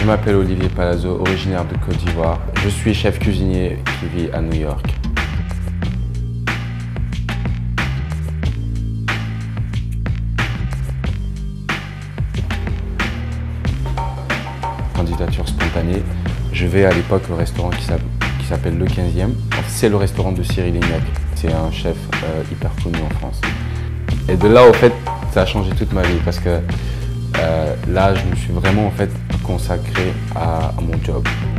Je m'appelle Olivier Palazzo, originaire de Côte d'Ivoire. Je suis chef cuisinier qui vit à New York. Candidature spontanée. Je vais à l'époque au restaurant qui s'appelle Le 15e. C'est le restaurant de Cyril Lignac. C'est un chef hyper connu en France. Et de là, au fait, ça a changé toute ma vie parce que là, je me suis vraiment consacré à mon job.